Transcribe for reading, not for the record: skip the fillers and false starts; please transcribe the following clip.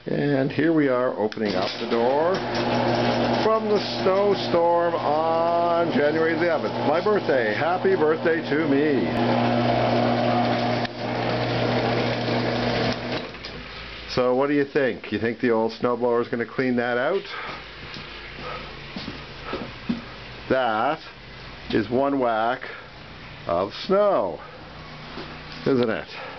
And here we are opening up the door from the snowstorm on January 11th. My birthday. Happy birthday to me. So what do you think? You think the old snowblower is going to clean that out? That is one whack of snow, isn't it?